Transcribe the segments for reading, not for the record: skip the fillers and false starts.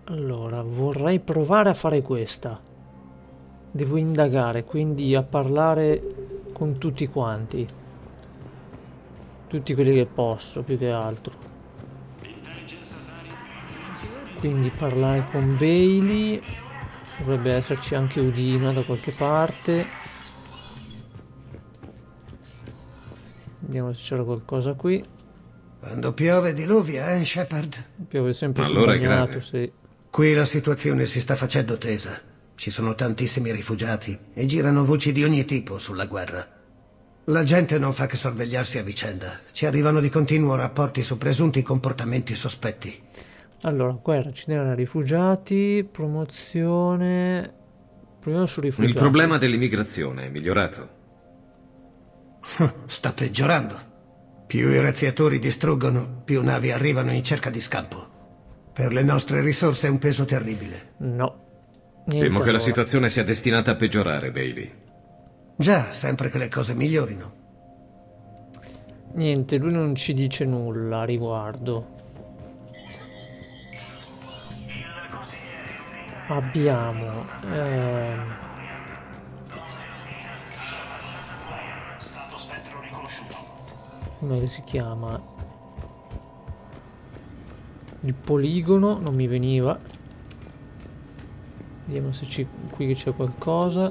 Allora, vorrei provare a fare questa. Devo indagare, quindi a parlare con tutti quanti. Tutti quelli che posso, più che altro. Quindi parlare con Bailey. Dovrebbe esserci anche Udina da qualche parte. Vediamo se c'era qualcosa qui. Quando piove diluvia, Shepard? Piove sempre sul Allora è bagnato, grave. sì. Qui la situazione si sta facendo tesa. Ci sono tantissimi rifugiati e girano voci di ogni tipo sulla guerra. La gente non fa che sorvegliarsi a vicenda. Ci arrivano di continuo rapporti su presunti comportamenti sospetti. Allora, guerra, cinema rifugiati, promozione... Proviamo su rifugiati. Il problema dell'immigrazione è migliorato. Sta peggiorando. Più i razziatori distruggono, più navi arrivano in cerca di scampo. Per le nostre risorse è un peso terribile. No. Niente, Temo che la allora. situazione sia destinata a peggiorare, Bailey. Già, sempre che le cose migliorino. Niente, lui non ci dice nulla a riguardo. Abbiamo... come si chiama? Il poligono, non mi veniva. Vediamo se qui c'è qualcosa.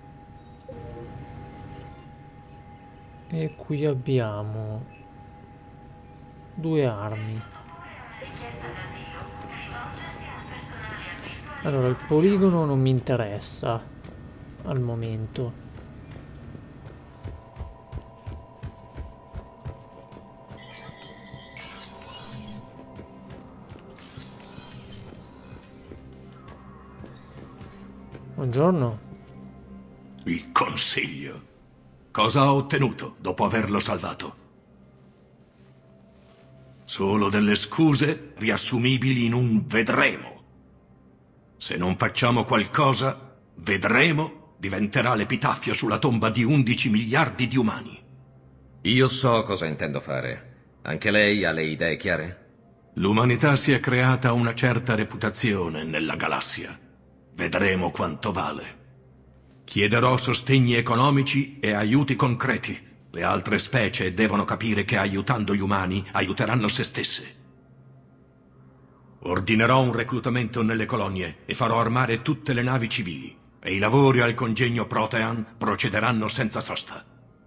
E qui abbiamo 2 armi. Allora, il poligono non mi interessa al momento. Buongiorno. Il consiglio. Cosa ha ottenuto dopo averlo salvato? Solo delle scuse riassumibili in un vedremo. Se non facciamo qualcosa, vedremo diventerà l'epitaffio sulla tomba di 11 miliardi di umani. Io so cosa intendo fare. Anche lei ha le idee chiare? L'umanità si è creata una certa reputazione nella galassia. Vedremo quanto vale. Chiederò sostegni economici e aiuti concreti. Le altre specie devono capire che aiutando gli umani aiuteranno se stesse. Ordinerò un reclutamento nelle colonie e farò armare tutte le navi civili. E i lavori al congegno Protean procederanno senza sosta.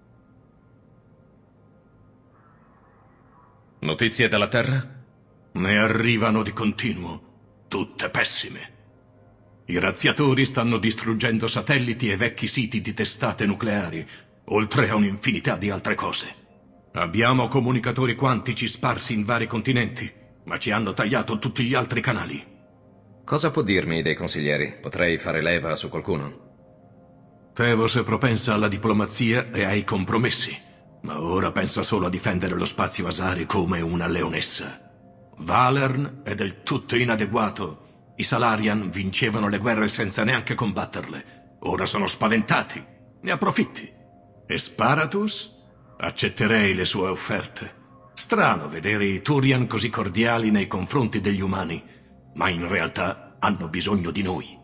Notizie dalla Terra? Ne arrivano di continuo, tutte pessime. I razziatori stanno distruggendo satelliti e vecchi siti di testate nucleari, oltre a un'infinità di altre cose. Abbiamo comunicatori quantici sparsi in vari continenti, ma ci hanno tagliato tutti gli altri canali. Cosa può dirmi dei consiglieri? Potrei fare leva su qualcuno? Fevos è propensa alla diplomazia e ai compromessi, ma ora pensa solo a difendere lo spazio Asari come una leonessa. Valern è del tutto inadeguato. I Salarian vincevano le guerre senza neanche combatterle. Ora sono spaventati. Ne approfitti. E Sparatus? Accetterei le sue offerte. Strano vedere i Turian così cordiali nei confronti degli umani, ma in realtà hanno bisogno di noi.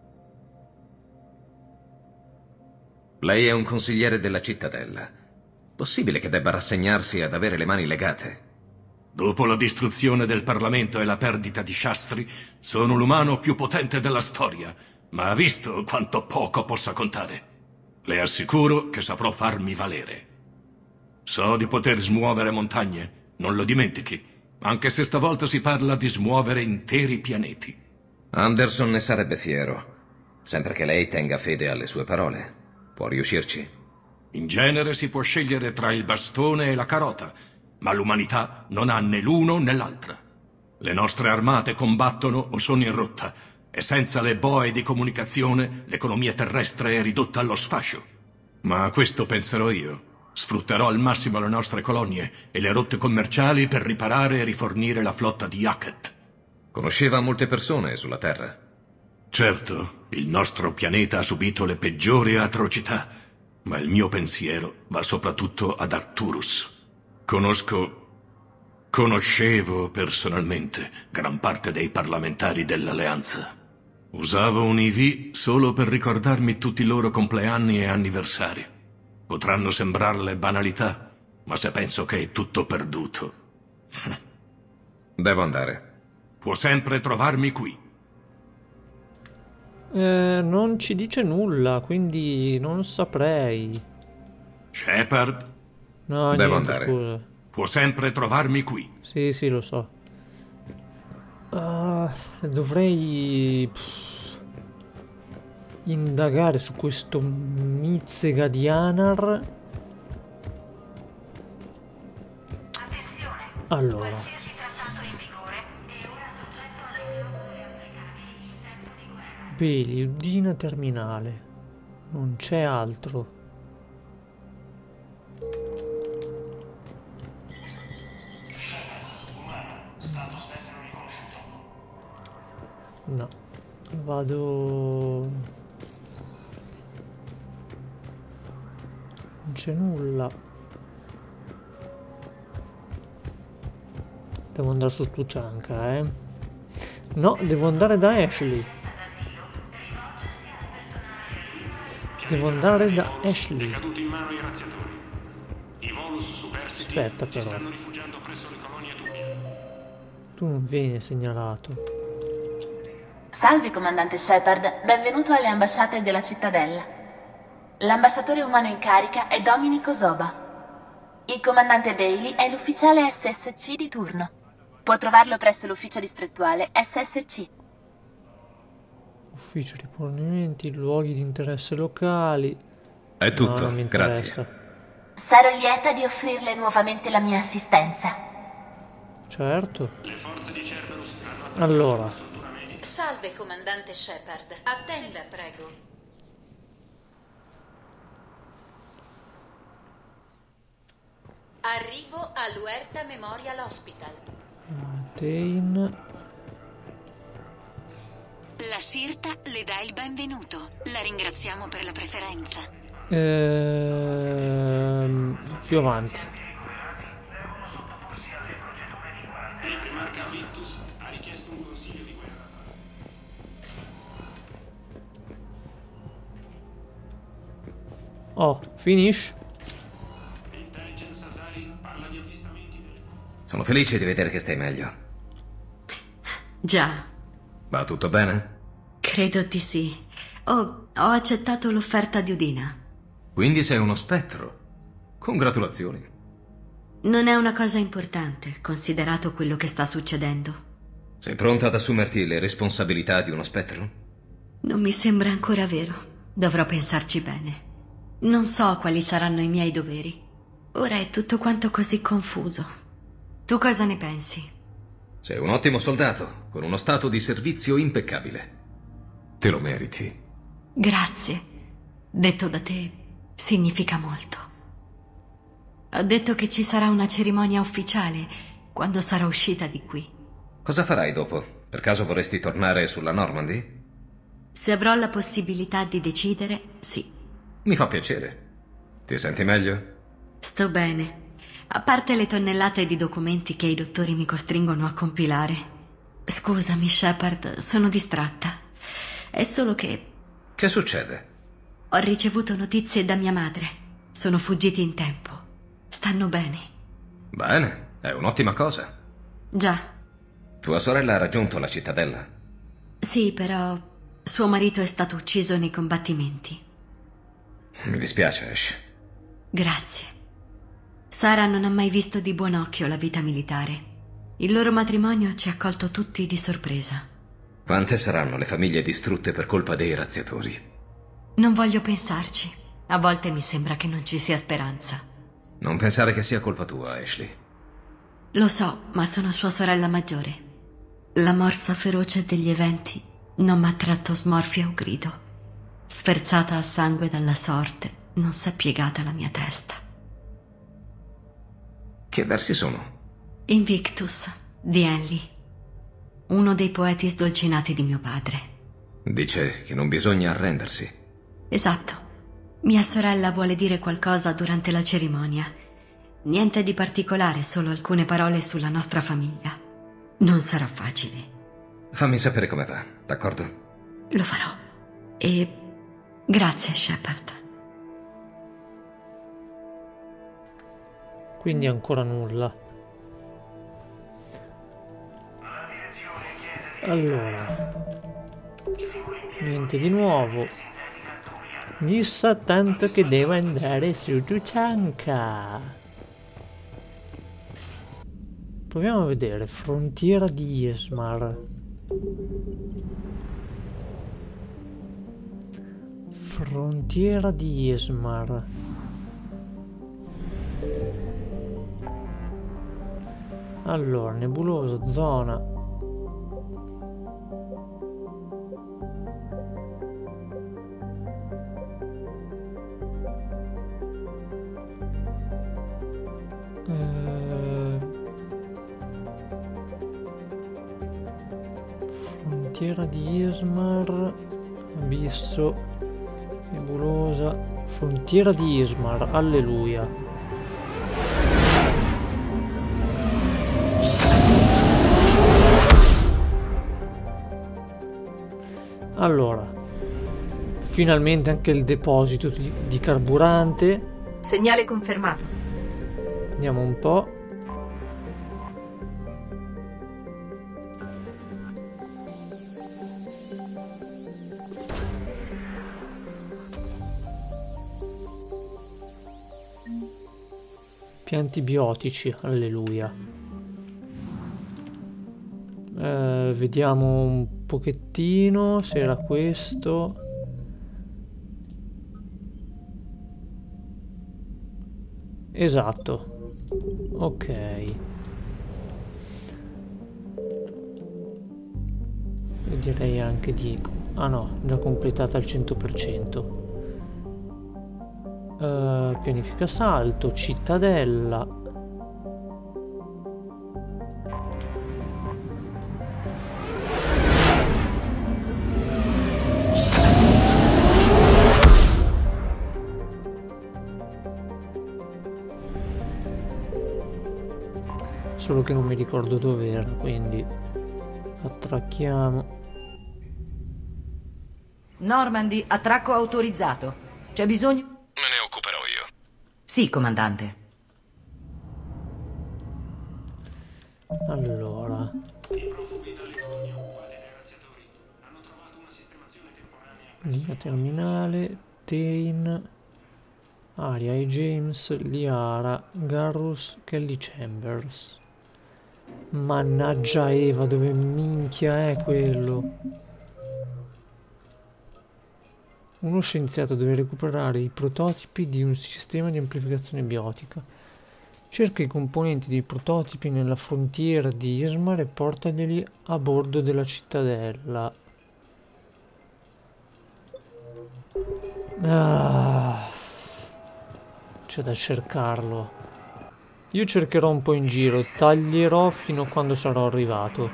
Lei è un consigliere della cittadella. Possibile che debba rassegnarsi ad avere le mani legate? Dopo la distruzione del Parlamento e la perdita di Shastri, sono l'umano più potente della storia, ma ha visto quanto poco possa contare. Le assicuro che saprò farmi valere. So di poter smuovere montagne, non lo dimentichi, anche se stavolta si parla di smuovere interi pianeti. Anderson ne sarebbe fiero, sempre che lei tenga fede alle sue parole. Può riuscirci? In genere si può scegliere tra il bastone e la carota, ma l'umanità non ha né l'uno né l'altra. Le nostre armate combattono o sono in rotta, e senza le boe di comunicazione l'economia terrestre è ridotta allo sfascio. Ma a questo penserò io. Sfrutterò al massimo le nostre colonie e le rotte commerciali per riparare e rifornire la flotta di Hackett. Conosceva molte persone sulla Terra. Certo, il nostro pianeta ha subito le peggiori atrocità, ma il mio pensiero va soprattutto ad Arcturus. Conosco Conoscevo personalmente gran parte dei parlamentari dell'Alleanza. Usavo un IV solo per ricordarmi tutti i loro compleanni e anniversari. Potranno sembrarle banalità, ma se penso che è tutto perduto... Devo andare. Può sempre trovarmi qui. Non ci dice nulla, quindi non saprei. Shepard, No, Devo niente, andare. scusa. può sempre trovarmi qui. Sì, lo so. Dovrei indagare su questo Mizzega di Anar. Allora, Beli, Udina terminale. Non c'è altro. No, vado... Non c'è nulla. Devo andare su Tuchanka, eh? No, devo andare da Ashley. Devo andare da Ashley. Caduti in mano ai razziatori. I Volus superstiti Aspetta, si però. stanno rifugiando presso le colonie Tubia. Tu non vieni segnalato. Salve, comandante Shepard. Benvenuto alle ambasciate della cittadella. L'ambasciatore umano in carica è Dominico Zoba. Il comandante Bailey è l'ufficiale SSC di turno. Può trovarlo presso l'ufficio distrettuale SSC. Ufficio rifornimenti, luoghi di interesse locali. È No, tutto, non mi interessa. grazie. Sarò lieta di offrirle nuovamente la mia assistenza. Certo. Le forze di Cerberus hanno Allora, struttura medica. Salve, comandante Shepard. Attenda, prego. Arrivo all'Huerta Memorial Hospital. Dane. La Sirta le dà il benvenuto. La ringraziamo per la preferenza. Più avanti. Il primarca Victus ha richiesto un consiglio di guerra. Oh, finish. Intelligence Asari parla di avvistamenti del... Sono felice di vedere che stai meglio. Già, Va tutto bene? credo di sì. Ho accettato l'offerta di Udina. Quindi sei uno spettro. Congratulazioni. Non è una cosa importante, considerato quello che sta succedendo. Sei pronta ad assumerti le responsabilità di uno spettro? Non mi sembra ancora vero. Dovrò pensarci bene. Non so quali saranno i miei doveri. Ora è tutto quanto così confuso. Tu cosa ne pensi? Sei un ottimo soldato, con uno stato di servizio impeccabile. Te lo meriti. Grazie. Detto da te, significa molto. Ho detto che ci sarà una cerimonia ufficiale quando sarò uscita di qui. Cosa farai dopo? Per caso vorresti tornare sulla Normandy? Se avrò la possibilità di decidere, sì. Mi fa piacere. Ti senti meglio? Sto bene. A parte le tonnellate di documenti che i dottori mi costringono a compilare. Scusami, Shepard, sono distratta. È solo che Che succede? ho ricevuto notizie da mia madre. Sono fuggiti in tempo. Stanno bene. Bene, è un'ottima cosa. Già. Tua sorella ha raggiunto la cittadella? Sì, però suo marito è stato ucciso nei combattimenti. Mi dispiace, Ash. Grazie. Sara non ha mai visto di buon occhio la vita militare. Il loro matrimonio ci ha colto tutti di sorpresa. Quante saranno le famiglie distrutte per colpa dei razziatori? Non voglio pensarci. A volte mi sembra che non ci sia speranza. Non pensare che sia colpa tua, Ashley. Lo so, ma sono sua sorella maggiore. La morsa feroce degli eventi non m'ha tratto smorfia o grido. Sferzata a sangue dalla sorte, non s'è piegata la mia testa. Che versi sono? Invictus, di Henley. Uno dei poeti sdolcinati di mio padre. Dice che non bisogna arrendersi. Esatto. Mia sorella vuole dire qualcosa durante la cerimonia. Niente di particolare, solo alcune parole sulla nostra famiglia. Non sarà facile. Fammi sapere come va, d'accordo? Lo farò. E grazie, Shepard. Quindi ancora nulla. Allora, niente di nuovo. Mi sa tanto che devo andare su Tuchanka. Proviamo a vedere. Frontiera di Ismar. Frontiera di Ismar. Allora, nebulosa, zona. Frontiera di Ismar. Abisso. Nebulosa. Frontiera di Ismar. Alleluia. Allora, finalmente anche il deposito di carburante. Segnale confermato. Andiamo un po'. Pianti biotici, alleluia. Vediamo un pochettino se era questo. Esatto. Ok. E direi anche di... Ah no, già completata al 100%. Pianifica salto, cittadella. Solo che non mi ricordo dove era, quindi attracchiamo. Normandy, attracco autorizzato. C'è bisogno? Me ne occuperò io. Sì, comandante. Allora. Linea terminale, Tain, Aria e James, Liara, Garrus, Kelly Chambers. Mannaggia Eva, dove minchia è quello? Uno scienziato deve recuperare i prototipi di un sistema di amplificazione biotica. Cerca i componenti dei prototipi nella frontiera di Ismar e portali a bordo della cittadella. C'è da cercarlo. Io cercherò un po' in giro, taglierò fino a quando sarò arrivato.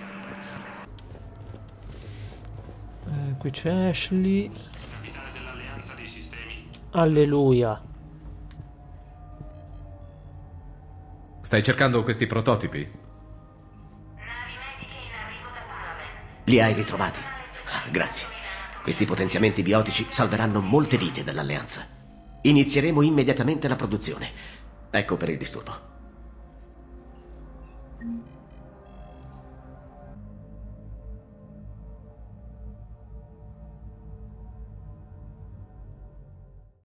Qui c'è Ashley. Alleluia. Stai cercando questi prototipi? Li hai ritrovati? Ah, grazie. Questi potenziamenti biotici salveranno molte vite dell'Alleanza. Inizieremo immediatamente la produzione. Ecco per il disturbo.